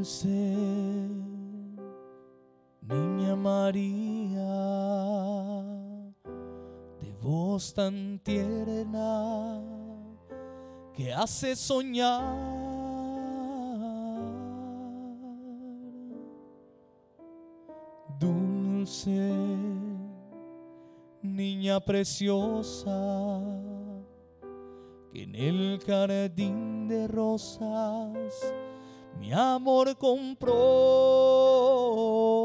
Dulce Niña María, de voz tan tierna que hace soñar, dulce niña preciosa, que en el jardín de rosas mi amor compró.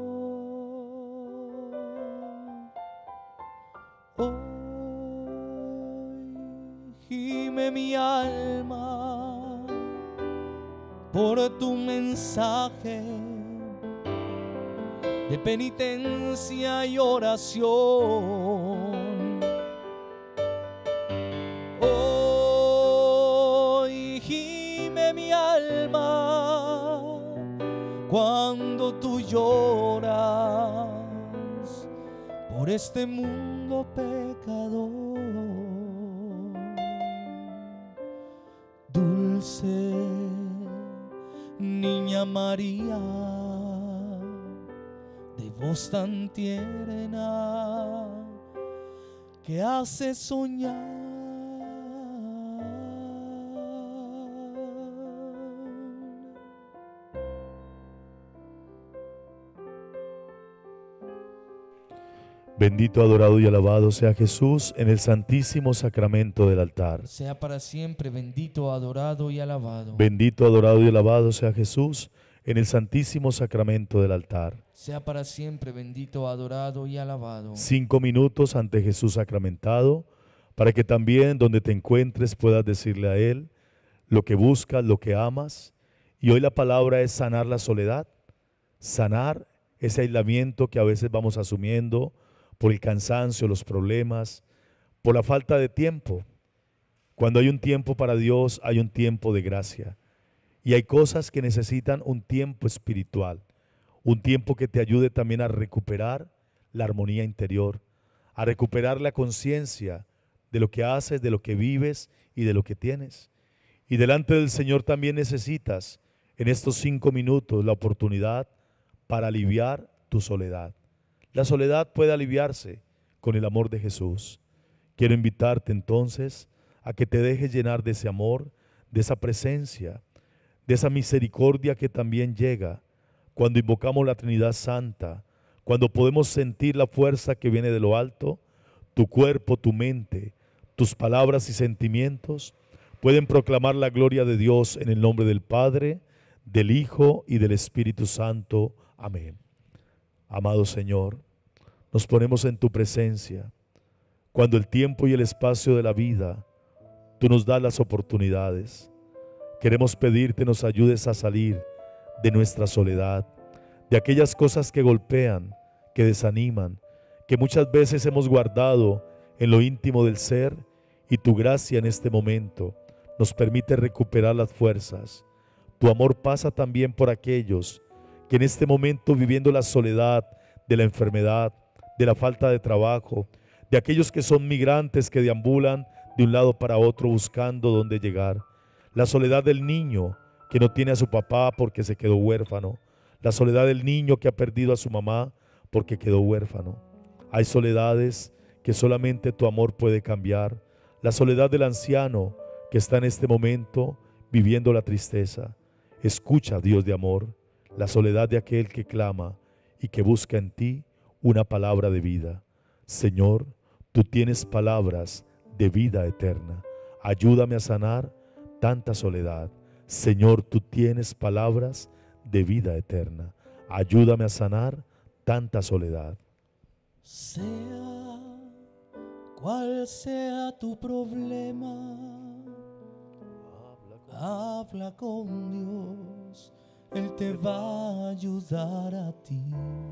Hoy gime mi alma por tu mensaje de penitencia y oración. Hoy gime mi alma cuando tú lloras por este mundo pecador. Dulce Niña María, de voz tan tierna que hace soñar. Bendito, adorado y alabado sea Jesús en el santísimo sacramento del altar. Sea para siempre bendito, adorado y alabado. Bendito, adorado y alabado sea Jesús en el santísimo sacramento del altar. Sea para siempre bendito, adorado y alabado. 5 minutos ante Jesús sacramentado, para que también donde te encuentres puedas decirle a Él lo que buscas, lo que amas. Y hoy la palabra es sanar la soledad, sanar ese aislamiento que a veces vamos asumiendo por el cansancio, los problemas, por la falta de tiempo. Cuando hay un tiempo para Dios, hay un tiempo de gracia. Y hay cosas que necesitan un tiempo espiritual, un tiempo que te ayude también a recuperar la armonía interior, a recuperar la conciencia de lo que haces, de lo que vives y de lo que tienes. Y delante del Señor también necesitas en estos 5 minutos la oportunidad para aliviar tu soledad. La soledad puede aliviarse con el amor de Jesús. Quiero invitarte entonces a que te dejes llenar de ese amor, de esa presencia, de esa misericordia que también llega cuando invocamos la Trinidad Santa, cuando podemos sentir la fuerza que viene de lo alto. Tu cuerpo, tu mente, tus palabras y sentimientos pueden proclamar la gloria de Dios en el nombre del Padre, del Hijo y del Espíritu Santo. Amén. Amado Señor, nos ponemos en tu presencia cuando el tiempo y el espacio de la vida tú nos das las oportunidades. Queremos pedirte nos ayudes a salir de nuestra soledad, de aquellas cosas que golpean, que desaniman, que muchas veces hemos guardado en lo íntimo del ser, y tu gracia en este momento nos permite recuperar las fuerzas. Tu amor pasa también por aquellos que en este momento, viviendo la soledad de la enfermedad, de la falta de trabajo, de aquellos que son migrantes que deambulan de un lado para otro buscando dónde llegar, la soledad del niño que no tiene a su papá porque se quedó huérfano, la soledad del niño que ha perdido a su mamá porque quedó huérfano. Hay soledades que solamente tu amor puede cambiar, la soledad del anciano que está en este momento viviendo la tristeza. Escucha, Dios de amor, la soledad de aquel que clama y que busca en ti una palabra de vida. Señor, tú tienes palabras de vida eterna. Ayúdame a sanar tanta soledad. Señor, tú tienes palabras de vida eterna. Ayúdame a sanar tanta soledad. Sea cual sea tu problema, habla con Dios, Él te va a ayudar a ti.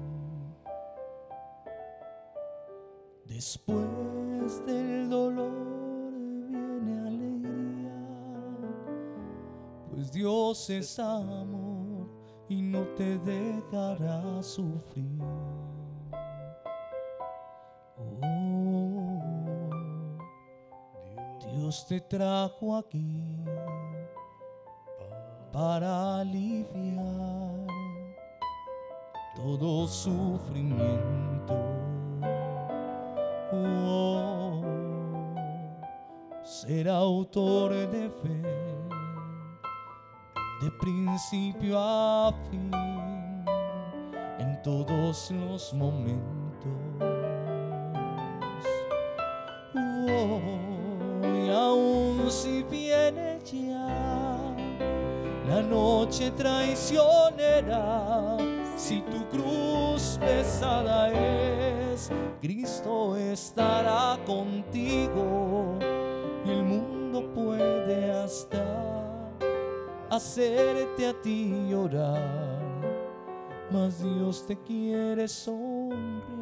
Después del dolor viene alegría, pues Dios es amor y no te dejará sufrir. Dios te trajo aquí para aliviar todo sufrimiento. Oh, ser autor de fe, de principio a fin, en todos los momentos. Y aún si viene ya la noche traicionera, si tu cruz pesada es, Cristo estará contigo, y el mundo puede hasta hacerte a ti llorar, mas Dios te quiere sonriendo.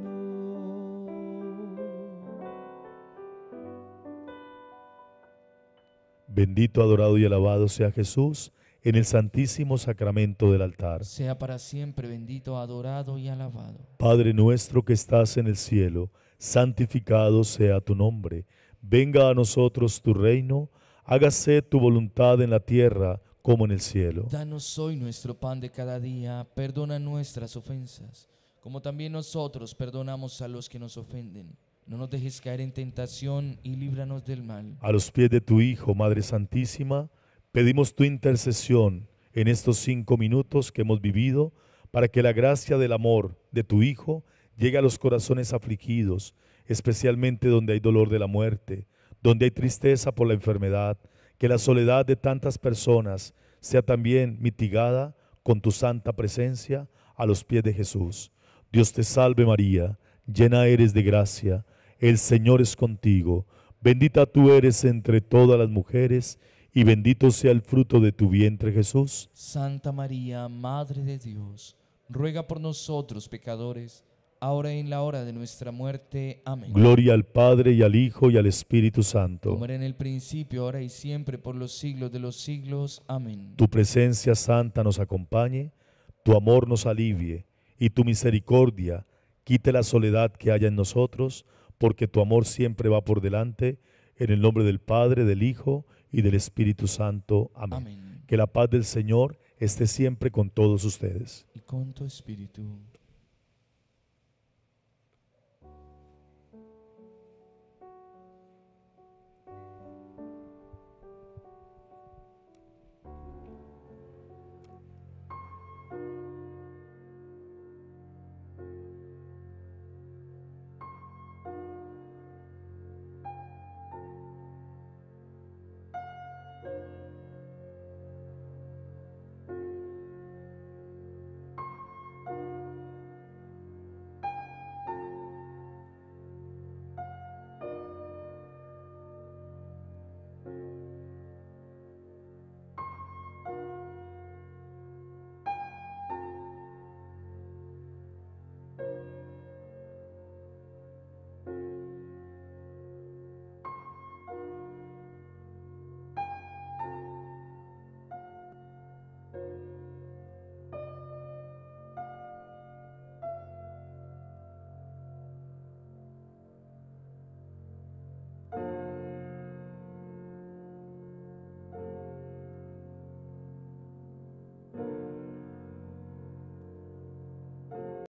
Bendito, adorado y alabado sea Jesús en el santísimo sacramento del altar. Sea para siempre bendito, adorado y alabado. Padre nuestro que estás en el cielo, santificado sea tu nombre. Venga a nosotros tu reino, hágase tu voluntad en la tierra como en el cielo. Danos hoy nuestro pan de cada día, perdona nuestras ofensas, como también nosotros perdonamos a los que nos ofenden. No nos dejes caer en tentación y líbranos del mal. A los pies de tu Hijo, Madre Santísima, pedimos tu intercesión en estos 5 minutos que hemos vivido, para que la gracia del amor de tu Hijo llegue a los corazones afligidos, especialmente donde hay dolor de la muerte, donde hay tristeza por la enfermedad, que la soledad de tantas personas sea también mitigada con tu santa presencia a los pies de Jesús. Dios te salve María, llena eres de gracia, el Señor es contigo, bendita tú eres entre todas las mujeres, y bendito sea el fruto de tu vientre Jesús. Santa María, Madre de Dios, ruega por nosotros pecadores, ahora y en la hora de nuestra muerte. Amén. Gloria al Padre y al Hijo y al Espíritu Santo. Como era en el principio, ahora y siempre, por los siglos de los siglos. Amén. Tu presencia santa nos acompañe, tu amor nos alivie, y tu misericordia quite la soledad que haya en nosotros, porque tu amor siempre va por delante, en el nombre del Padre, del Hijo y del Espíritu Santo. Amén. Amén. Que la paz del Señor esté siempre con todos ustedes. Y con tu espíritu.